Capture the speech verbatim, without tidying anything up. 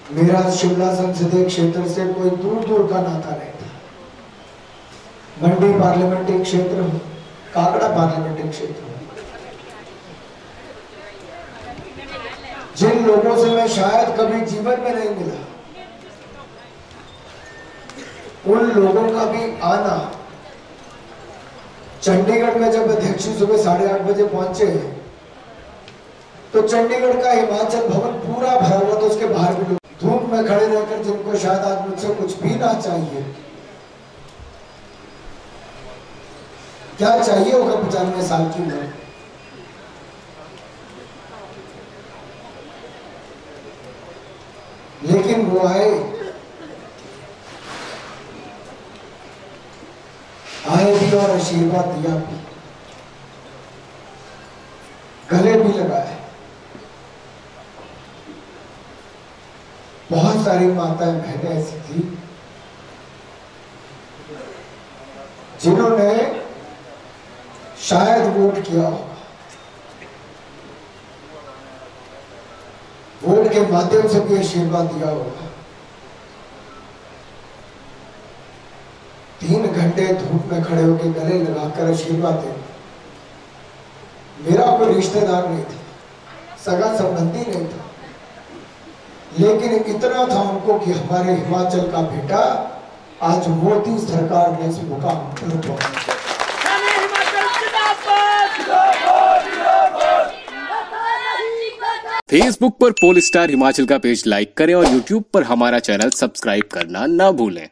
मेरा शिमला संसदीय क्षेत्र से कोई दूर दूर का नाता नहीं था। मंडी पार्लियामेंट्री क्षेत्र हो, काकड़ा पार्लियामेंट्री क्षेत्र हो, जिन लोगों से मैं शायद कभी जीवन में नहीं मिला, उन लोगों का भी आना। चंडीगढ़ में जब अध्यक्ष सुबह साढ़े आठ बजे पहुंचे तो चंडीगढ़ का हिमाचल भवन पूरा भरा हुआ था, उसके बाहर भी लोग धूप में खड़े रहकर, जिनको शायद आज मुझसे कुछ भी ना चाहिए, क्या चाहिए होगा पचानवे साल की उम्र, लेकिन वो आए आए भी और आशीर्वाद दिया भी, गले भी लगाए। बहुत सारी माताएं बहनें ऐसी थी जिन्होंने शायद वोट किया होगा, वोट के माध्यम से भी आशीर्वाद दिया होगा। तीन घंटे धूप में खड़े होकर गले लगाकर आशीर्वाद दे। मेरा कोई रिश्तेदार नहीं था, सगा संबंधी नहीं था, लेकिन इतना था उनको कि हमारे हिमाचल का बेटा आज मोदी सरकार ने इस मुकाम पर पहुंचा। फेसबुक पर पोल स्टार हिमाचल का पेज लाइक करें और यूट्यूब पर हमारा चैनल सब्सक्राइब करना ना भूलें।